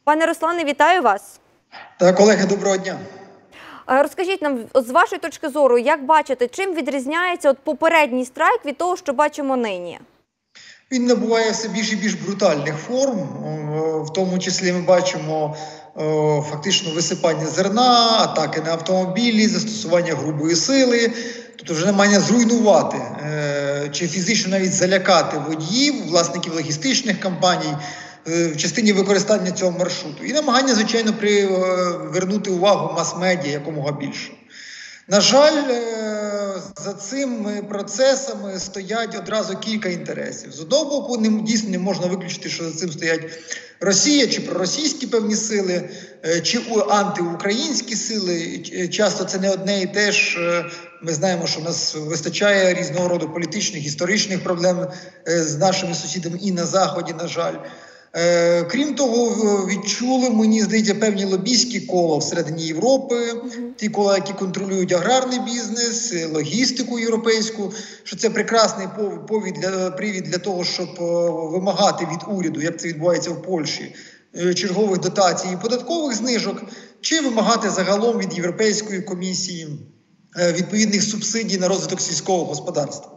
Пане Руслане, вітаю вас. Так, колеги, доброго дня. Розкажіть нам, з вашої точки зору, як бачите, чим відрізняється попередній страйк від того, що бачимо нині? Він набуває все більш і більш брутальних форм. В тому числі ми бачимо фактично висипання зерна, атаки на автомобілі, застосування грубої сили. Тобто вже намагання зруйнувати чи фізично навіть залякати водіїв, власників логістичних компаній в частині використання цього маршруту. І намагання, звичайно, привернути увагу мас-медіа якомога більше. На жаль, за цими процесами стоять одразу кілька інтересів. З одного боку, дійсно не можна виключити, що за цим стоять Росія, чи проросійські певні сили, чи антиукраїнські сили. Часто це не одне і те ж. Ми знаємо, що в нас вистачає різного роду політичних, історичних проблем з нашими сусідами і на Заході, на жаль. Крім того, відчули, мені здається, певні лобійські кола всередині Європи, ті кола, які контролюють аграрний бізнес, логістику європейську, що це прекрасний привід для того, щоб вимагати від уряду, як це відбувається в Польщі, чергових дотацій і податкових знижок, чи вимагати загалом від Європейської комісії відповідних субсидій на розвиток сільського господарства.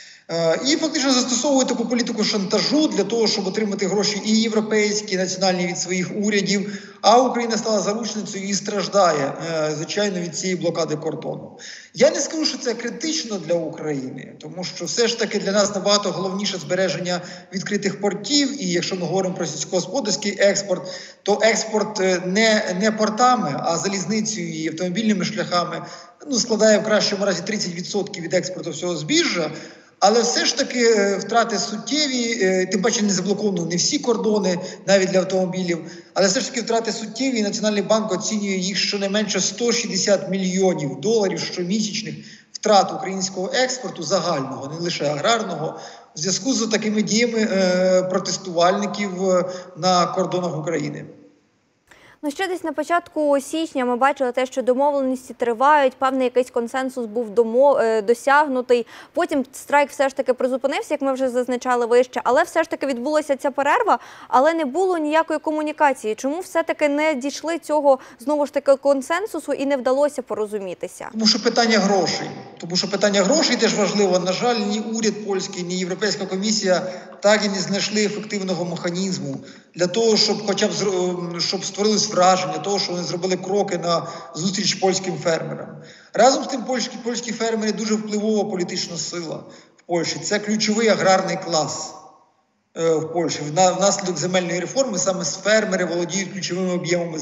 І фактично застосовують таку політику шантажу для того, щоб отримати гроші і європейські, і національні від своїх урядів, а Україна стала заручницею і страждає, звичайно, від цієї блокади кордону. Я не скажу, що це критично для України, тому що все ж таки для нас набагато головніше збереження відкритих портів, і якщо ми говоримо про сільськогосподарський експорт, то експорт не портами, а залізницею і автомобільними шляхами складає в кращому разі 30% від експорту всього збіжжя. Але все ж таки втрати суттєві, тим паче не заблоковано не всі кордони, навіть для автомобілів, але все ж таки втрати суттєві, і Національний банк оцінює їх щонайменше 160 мільйонів доларів щомісячних втрат українського експорту загального, не лише аграрного, в зв'язку з такими діями протестувальників на кордонах України. Ще десь на початку січня ми бачили те, що домовленості тривають, певний якийсь консенсус був досягнутий. Потім страйк все ж таки призупинився, як ми вже зазначали вище, але все ж таки відбулася ця перерва, але не було ніякої комунікації. Чому все-таки не дійшли цього, знову ж таки, консенсусу і не вдалося порозумітися? Тому що питання грошей. Тому що питання грошей теж важливо. На жаль, ні уряд польський, ні Європейська комісія так і не знайшли ефективного механізму для того, щоб хоча б створилось враження того, що вони зробили кроки на зустріч польським фермерам. Разом з тим, польські фермери дуже впливова політична сила в Польщі. Це ключовий аграрний клас в Польщі. Внаслідок земельної реформи саме фермери володіють ключовими об'ємами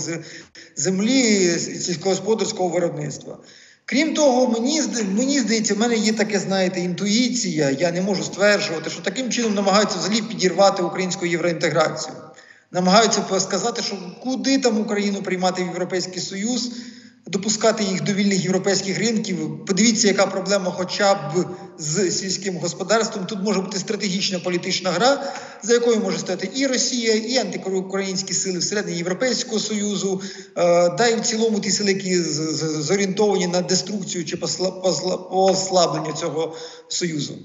землі сільськогосподарського виробництва. Крім того, мені здається, в мене є таке, знаєте, інтуїція, я не можу стверджувати, що таким чином намагаються взагалі підірвати українську євроінтеграцію. Намагаються сказати, що куди там Україну приймати в Європейський Союз, допускати їх до вільних європейських ринків. Подивіться, яка проблема хоча б з сільським господарством. Тут може бути стратегічна політична гра, за якою може стояти і Росія, і антиукраїнські сили всередині Європейського Союзу, да і в цілому ті сили, які зорієнтовані на деструкцію чи послаблення цього Союзу.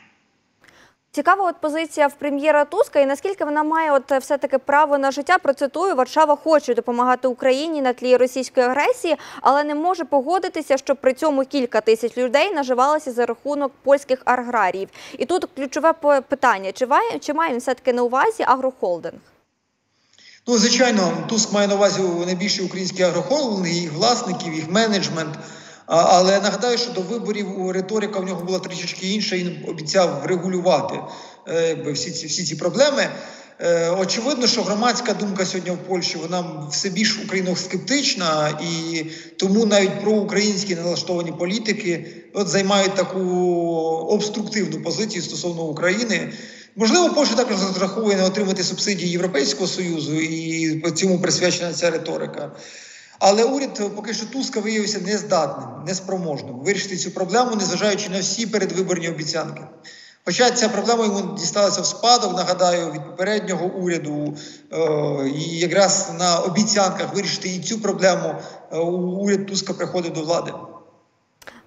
Цікава позиція в прем'єра Туска, і наскільки вона має все-таки право на життя. Процитую: Варшава хоче допомагати Україні на тлі російської агресії, але не може погодитися, щоб при цьому кілька тисяч людей наживалися за рахунок польських аграріїв. І тут ключове питання: чи має він все-таки на увазі агрохолдинг? Звичайно, Туск має на увазі найбільші українські агрохолдинги, їх власників, їх менеджмент. Але нагадаю, що до виборів риторика в нього була трішечки інша, він обіцяв врегулювати всі ці проблеми. Очевидно, що громадська думка сьогодні в Польщі, вона все більш україноскептична, і тому навіть проукраїнські налаштовані політики займають таку обструктивну позицію стосовно України. Можливо, Польща також розраховує на отримати субсидії Європейського Союзу, і цьому присвячена ця риторика. Але уряд поки що Туска виявився нездатним, неспроможним вирішити цю проблему, незважаючи на всі передвиборні обіцянки. Хоча ця проблема йому дісталася в спадок, нагадаю, від попереднього уряду, і якраз на обіцянках вирішити і цю проблему уряд Туска приходив до влади.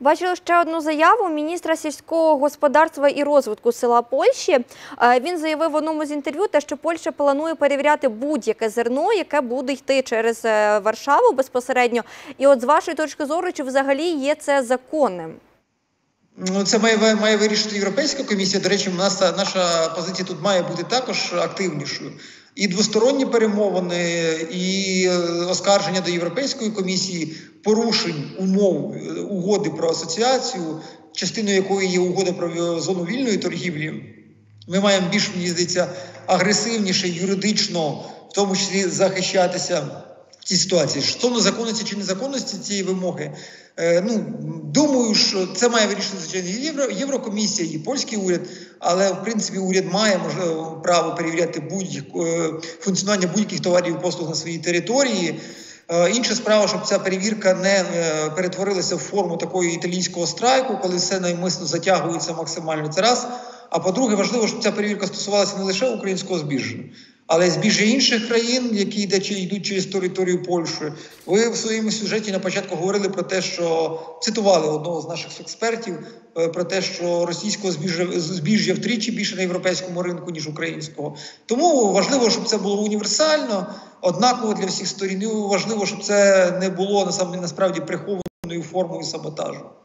Бачили ще одну заяву міністра сільського господарства і розвитку села Польщі. Він заявив в одному з інтерв'ю, що Польща планує перевіряти будь-яке зерно, яке буде йти через Варшаву безпосередньо. І от з вашої точки зору, чи взагалі є це законним? Ну, це має вирішити Європейська комісія. До речі, наша позиція тут має бути також активнішою. І двосторонні перемовини, і оскарження до Європейської комісії порушень умов угоди про асоціацію, частиною якої є угода про зону вільної торгівлі. Ми маємо більш, мені здається, агресивніше юридично, в тому числі захищатися в цій ситуації. Стосовно законності чи незаконності цієї вимоги, думаю, що це має вирішити, звичайно, Єврокомісія, і польський уряд, але, в принципі, уряд має право перевіряти функціонування будь-яких товарів і послуг на своїй території. Інша справа, щоб ця перевірка не перетворилася в форму такого італійського страйку, коли все навмисно затягується максимально. Це раз. А по-друге, важливо, щоб ця перевірка стосувалася не лише українського збіжжя, але й збіжжя інших країн, які йдуть через територію Польщі. Ви в своєму сюжеті на початку говорили про те, що цитували одного з наших експертів, про те, що російського збіжжя втричі більше на європейському ринку, ніж українського. Тому важливо, щоб це було універсально, однаково для всіх сторін. І важливо, щоб це не було насправді прихованою формою саботажу.